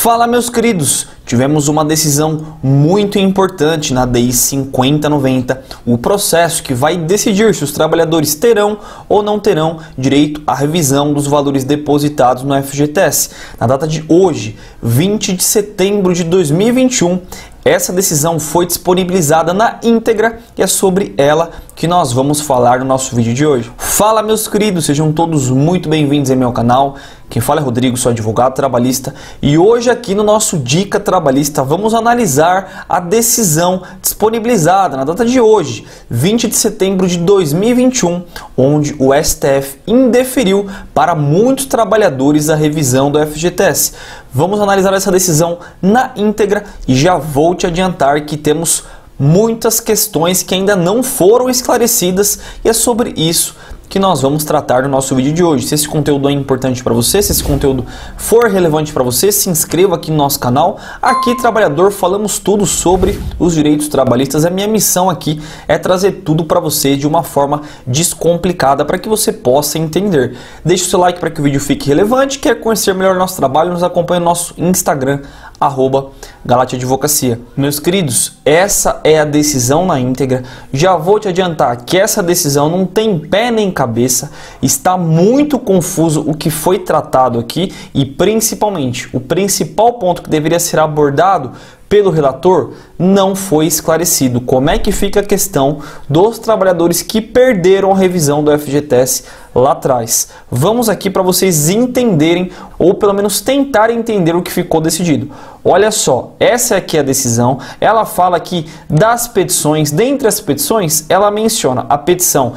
Fala, meus queridos! Tivemos uma decisão muito importante na DI 5090, o processo que vai decidir se os trabalhadores terão ou não terão direito à revisão dos valores depositados no FGTS. Na data de hoje, 20 de setembro de 2021, essa decisão foi disponibilizada na íntegra e é sobre ela que nós vamos falar no nosso vídeo de hoje. Fala, meus queridos, sejam todos muito bem-vindos ao meu canal. Quem fala é Rodrigo, sou advogado trabalhista e hoje aqui no nosso Dica Trabalhista vamos analisar a decisão disponibilizada na data de hoje, 20 de setembro de 2021, onde o STF indeferiu para muitos trabalhadores a revisão do FGTS. Vamos analisar essa decisão na íntegra e já vou te adiantar que temos muitas questões que ainda não foram esclarecidas e é sobre isso que nós vamos tratar no nosso vídeo de hoje. Se esse conteúdo é importante para você, se esse conteúdo for relevante para você, se inscreva aqui no nosso canal. Aqui, Trabalhador, falamos tudo sobre os direitos trabalhistas. A minha missão aqui é trazer tudo para você de uma forma descomplicada para que você possa entender. Deixe o seu like para que o vídeo fique relevante. Quer conhecer melhor o nosso trabalho? Nos acompanhe no nosso Instagram, @GalatiAdvocacia. Meus queridos, essa é a decisão na íntegra. Já vou te adiantar que essa decisão não tem pé nem cabeça, está muito confuso o que foi tratado aqui e principalmente o principal ponto que deveria ser abordado pelo relator não foi esclarecido. Como é que fica a questão dos trabalhadores que perderam a revisão do FGTS lá atrás? Vamos aqui para vocês entenderem, ou pelo menos tentar entender o que ficou decidido. Olha só, essa aqui é a decisão. Ela fala aqui das petições. Dentre as petições, ela menciona a petição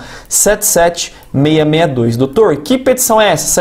77662. Doutor, que petição é essa?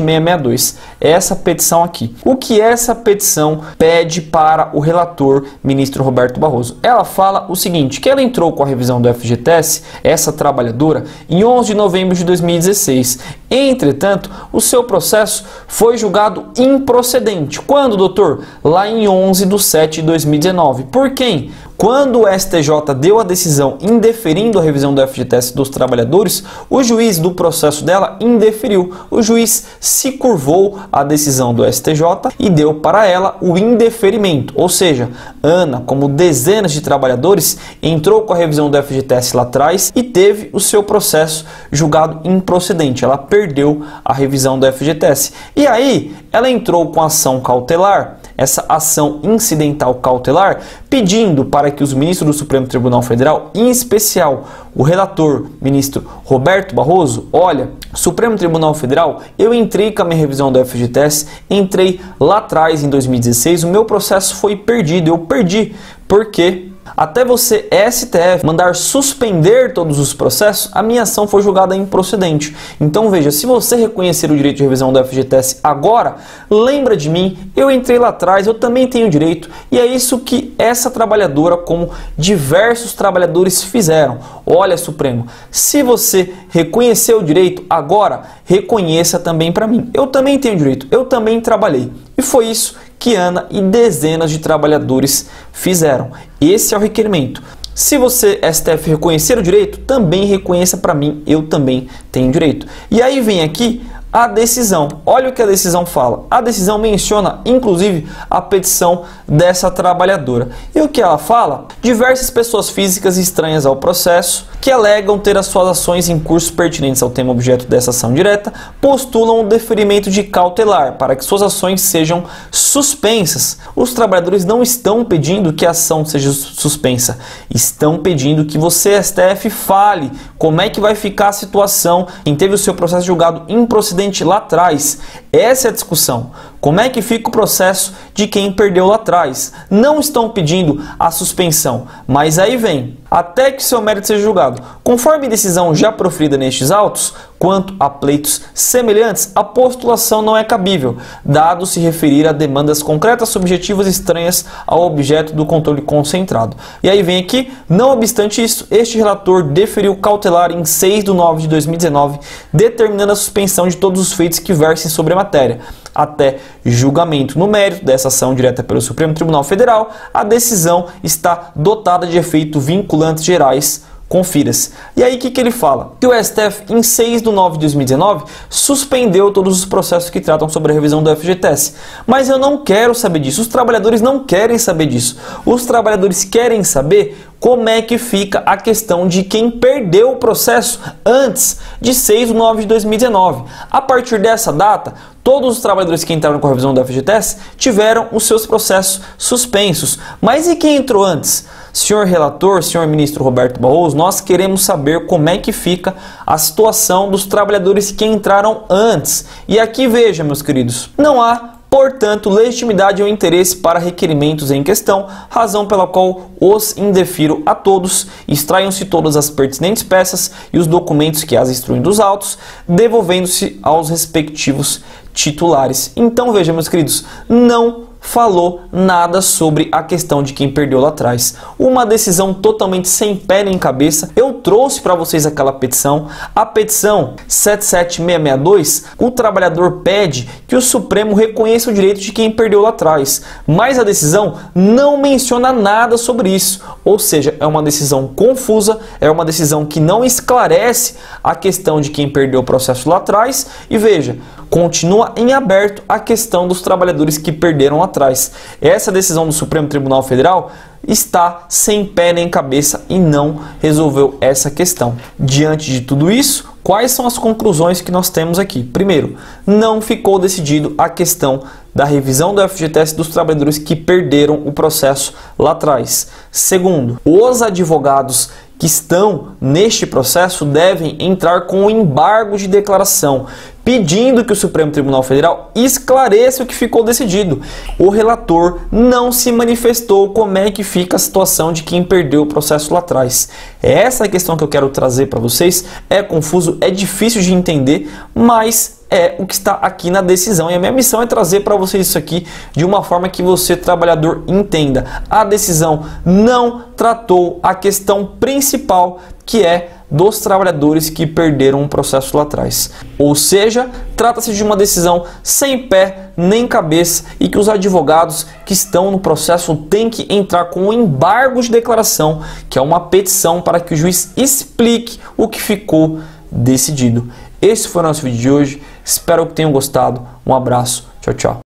77662. Essa petição aqui. O que essa petição pede para o relator, ministro Roberto Barroso? Ela fala o seguinte, que ela entrou com a revisão do FGTS, essa trabalhadora, em 11 de novembro de 2016. Entretanto, o seu processo foi julgado improcedente. Quando, doutor? Lá em 11 de 7 de 2019. Por quem? Quando o STJ deu a decisão indeferindo a revisão do FGTS dos trabalhadores, o juiz do processo dela indeferiu. O juiz se curvou à decisão do STJ e deu para ela o indeferimento. Ou seja, Ana, como dezenas de trabalhadores, entrou com a revisão do FGTS lá atrás e teve o seu processo julgado improcedente. Ela perdeu a revisão do FGTS. E aí, ela entrou com ação cautelar, essa ação incidental cautelar, pedindo para que os ministros do Supremo Tribunal Federal, em especial o relator, ministro Roberto Barroso, olha, Supremo Tribunal Federal, eu entrei com a minha revisão do FGTS, entrei lá atrás em 2016, o meu processo foi perdido, eu perdi, porque até você, STF, mandar suspender todos os processos, a minha ação foi julgada improcedente. Então veja, se você reconhecer o direito de revisão do FGTS agora, lembra de mim, eu entrei lá atrás, eu também tenho direito. E é isso que essa trabalhadora, como diversos trabalhadores fizeram. Olha, Supremo, se você reconheceu o direito agora, reconheça também para mim. Eu também tenho direito, eu também trabalhei. E foi isso que Ana e dezenas de trabalhadores fizeram. Esse é o requerimento. Se você, STF, reconhecer o direito, também reconheça para mim, eu também tenho direito. E aí vem aqui a decisão. Olha o que a decisão fala. A decisão menciona, inclusive, a petição dessa trabalhadora. E o que ela fala? Diversas pessoas físicas estranhas ao processo, que alegam ter as suas ações em curso pertinentes ao tema objeto dessa ação direta, postulam o deferimento de cautelar para que suas ações sejam suspensas. Os trabalhadores não estão pedindo que a ação seja suspensa, estão pedindo que você, STF, fale como é que vai ficar a situação quem teve o seu processo julgado improcedente lá atrás. Essa é a discussão. Como é que fica o processo de quem perdeu lá atrás? Não estão pedindo a suspensão, mas aí vem, até que seu mérito seja julgado. Conforme decisão já proferida nestes autos, quanto a pleitos semelhantes, a postulação não é cabível, dado se referir a demandas concretas, subjetivas e estranhas ao objeto do controle concentrado. E aí vem aqui, não obstante isso, este relator deferiu cautelar em 6 de 9 de 2019, determinando a suspensão de todos os feitos que versem sobre a matéria. Até julgamento no mérito dessa ação direta pelo Supremo Tribunal Federal, a decisão está dotada de efeito vinculantes gerais Confira-se. E aí o que ele fala? Que o STF, em 6/9/2019, suspendeu todos os processos que tratam sobre a revisão do FGTS. Mas eu não quero saber disso. Os trabalhadores não querem saber disso. Os trabalhadores querem saber como é que fica a questão de quem perdeu o processo antes de 6/9/2019. A partir dessa data, todos os trabalhadores que entraram com a revisão do FGTS tiveram os seus processos suspensos. Mas e quem entrou antes? Senhor relator, senhor ministro Roberto Barroso, nós queremos saber como é que fica a situação dos trabalhadores que entraram antes. E aqui veja, meus queridos, não há, portanto, legitimidade ou interesse para requerimentos em questão, razão pela qual os indefiro a todos, extraiam-se todas as pertinentes peças e os documentos que as instruem dos autos, devolvendo-se aos respectivos titulares. Então veja, meus queridos, não falou nada sobre a questão de quem perdeu lá atrás. Uma decisão totalmente sem pé nem cabeça. Eu trouxe para vocês aquela petição, a petição 77662, o trabalhador pede que o Supremo reconheça o direito de quem perdeu lá atrás, mas a decisão não menciona nada sobre isso, ou seja, é uma decisão confusa, é uma decisão que não esclarece a questão de quem perdeu o processo lá atrás e veja, continua em aberto a questão dos trabalhadores que perderam lá atrás. Essa decisão do Supremo Tribunal Federal está sem pé nem cabeça e não resolveu essa questão. Diante de tudo isso, quais são as conclusões que nós temos aqui? Primeiro, não ficou decidido a questão da revisão do FGTS dos trabalhadores que perderam o processo lá atrás. Segundo, os advogados que estão neste processo devem entrar com o embargo de declaração, pedindo que o Supremo Tribunal Federal esclareça o que ficou decidido. O relator não se manifestou como é que fica a situação de quem perdeu o processo lá atrás. Essa é a questão que eu quero trazer para vocês. É confuso, é difícil de entender, mas é o que está aqui na decisão. E a minha missão é trazer para vocês isso aqui de uma forma que você, trabalhador, entenda. A decisão não tratou a questão principal, que é dos trabalhadores que perderam um processo lá atrás. Ou seja, trata-se de uma decisão sem pé nem cabeça e que os advogados que estão no processo têm que entrar com um embargo de declaração, que é uma petição para que o juiz explique o que ficou decidido. Esse foi o nosso vídeo de hoje. Espero que tenham gostado. Um abraço. Tchau, tchau.